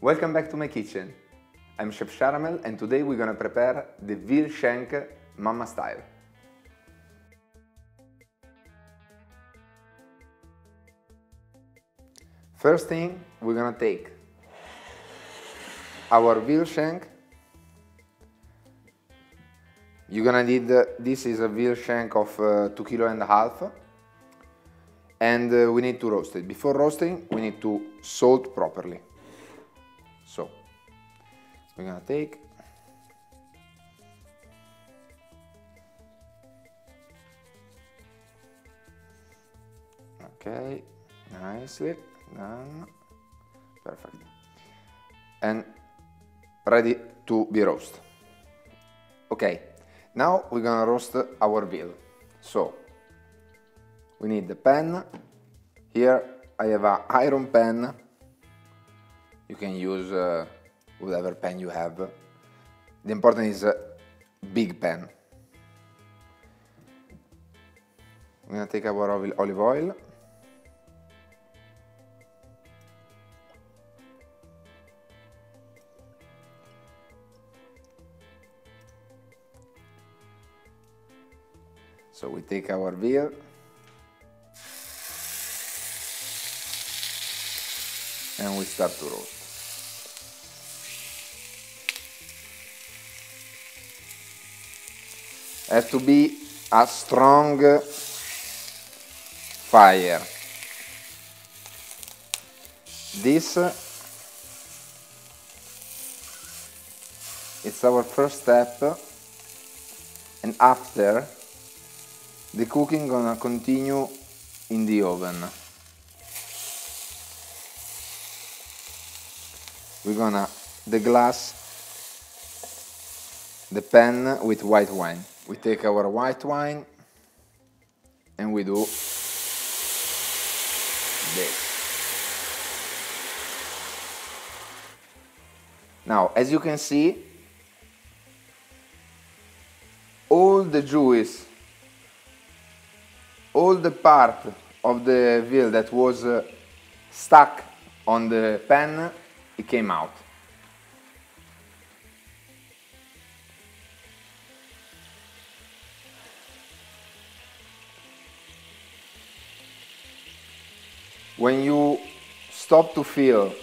Welcome back to my kitchen. I'm Chef Sharamel and today we're gonna prepare the veal shank mama style. First thing, we're gonna take our veal shank. You're gonna need, this is a veal shank of 2.5 kilos, and we need to roast it. Before roasting, we need to salt properly. So, we're gonna take okay, nicely done, perfect, and ready to be roasted. Okay, now we're gonna roast our veal. So, we need the pan. Here I have an iron pan. You can use whatever pan you have. The important is a big pan. We're gonna take our olive oil. So we take our veal. And we start to roast. Has to be a strong fire. This it's our first step, and after the cooking gonna continue in the oven. We're gonna deglass the pan with white wine. We take our white wine and we do this. Now, as you can see, all the juice, all the part of the veal that was stuck on the pan, it came out. When you stop to feel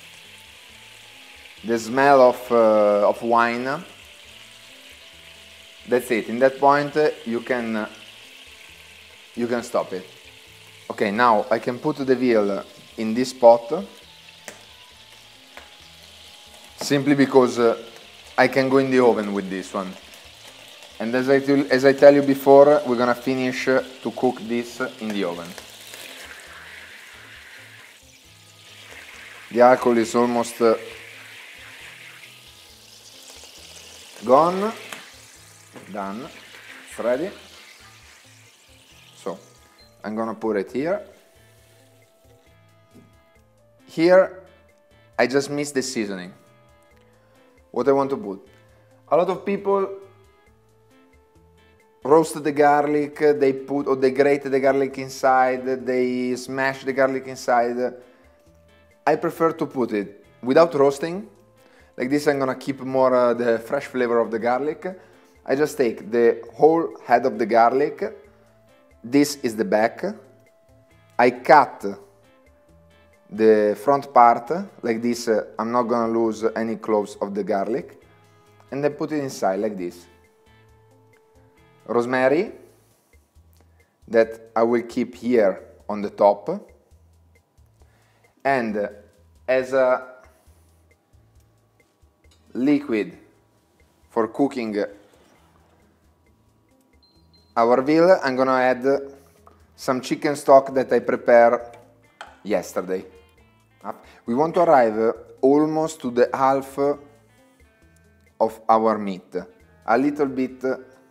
the smell of wine, that's it. In that point, you can stop it. Okay, now I can put the veal in this pot. Simply because I can go in the oven with this one. And as I tell you before, we're gonna finish to cook this in the oven. The alcohol is almost gone, done, it's ready. So, I'm gonna put it here. Here, I just missed the seasoning. What I want to put. A lot of people roast the garlic, they grate the garlic inside, they smash the garlic inside. I prefer to put it without roasting. Like this I'm gonna keep more the fresh flavor of the garlic. I just take the whole head of the garlic. This is the back. I cut the front part, like this, I'm not gonna lose any cloves of the garlic, and then put it inside like this. Rosemary, that I will keep here on the top, and as a liquid for cooking our veal, I'm gonna add some chicken stock that I prepared yesterday. We want to arrive almost to the half of our meat, a little bit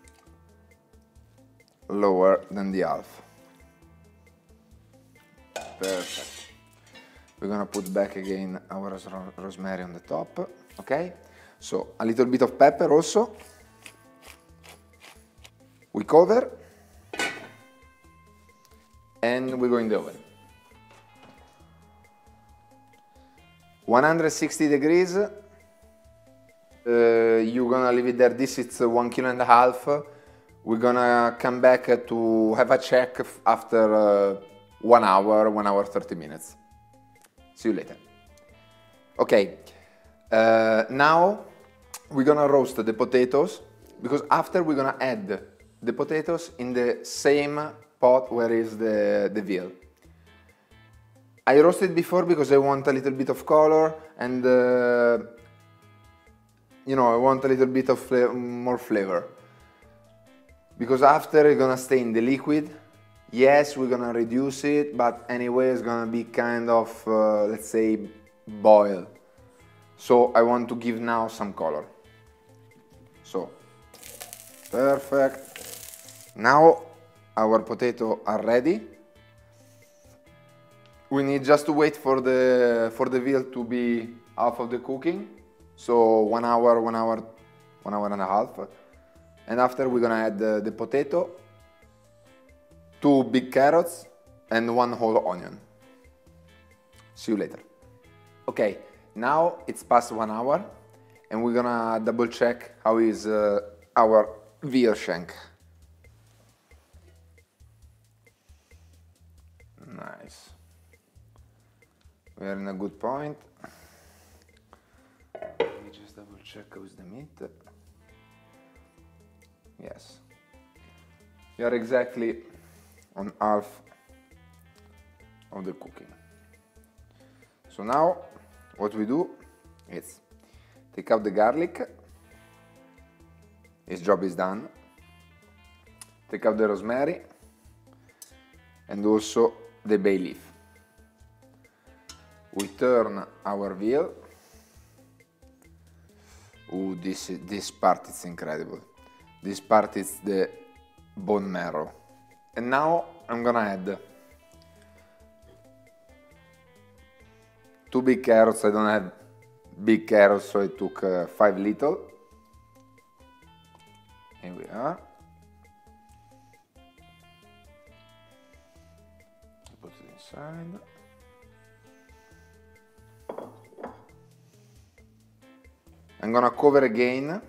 lower than the half. Perfect. We're gonna put back again our rosemary on the top, okay? So, a little bit of pepper also. We cover, and we go in the oven. 160 degrees. You're gonna leave it there. This is 1.5 kg. We're gonna come back to have a check after 1 hour, 1 hour 30 minutes. See you later. Okay, now we're gonna roast the potatoes, because after we're gonna add the potatoes in the same pot where is the veal. I roasted before because I want a little bit of color and you know, I want a little bit of more flavor. Because after it's gonna stay in the liquid. Yes, we're gonna reduce it, but anyway it's gonna be kind of, let's say, boil. So I want to give now some color. So, perfect. Now our potatoes are ready. We need just to wait for the veal to be half of the cooking. So 1 hour, 1 hour, 1 hour and a half. And after we're gonna add the potato, 2 big carrots and 1 whole onion. See you later. Okay, now it's past 1 hour and we're gonna double check how is our veal shank. Nice. We are in a good point. Let me just double check how is the meat. Yes. We are exactly on half of the cooking. So now what we do is take out the garlic. His job is done. Take out the rosemary and also the bay leaf. We turn our veal. Ooh, this part is incredible. This part is the bone marrow. And now I'm gonna add 2 big carrots. I don't have big carrots, so I took 5 little. Here we are. Put it inside. I'm gonna cover again.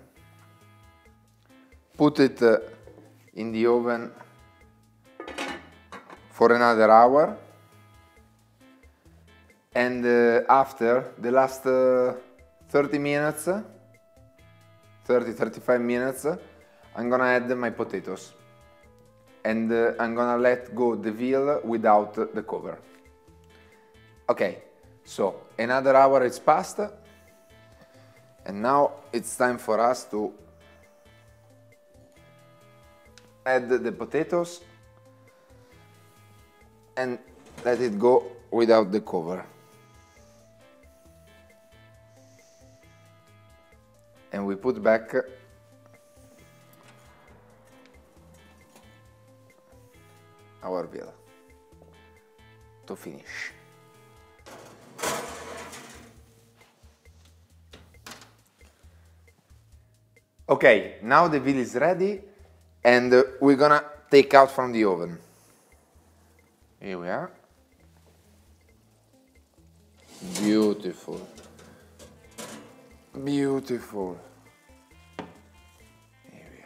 Put it in the oven for another hour. And after the last 30 minutes, 30-35 minutes, I'm gonna add my potatoes. And I'm gonna let go the veal without the cover. Okay, so another hour is passed. And now it's time for us to add the potatoes and let it go without the cover. And we put back our veal to finish. Okay, now the veal is ready and we're gonna take out from the oven. Here we are. Beautiful. Beautiful. Here we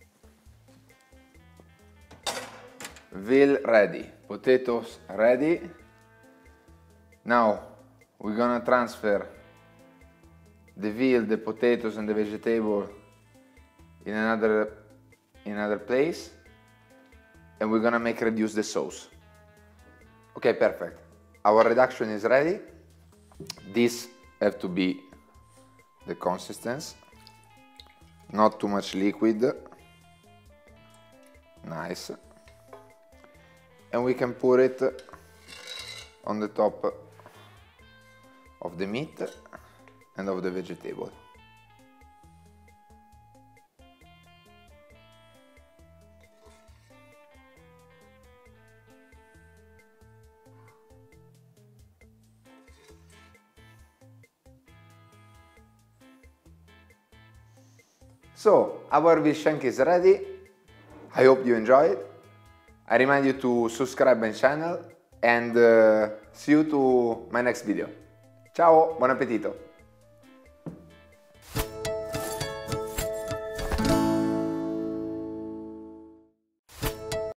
are. Veal ready. Potatoes ready. Now we're gonna transfer the veal, the potatoes and the vegetable in another place, and we're gonna reduce the sauce. Okay, perfect. Our reduction is ready. This have to be the consistency, not too much liquid. Nice. And we can put it on the top of the meat and of the vegetable. So, our veal shank is ready. I hope you enjoyed. I remind you to subscribe my channel and see you to my next video. Ciao! Ciao, buon appetito!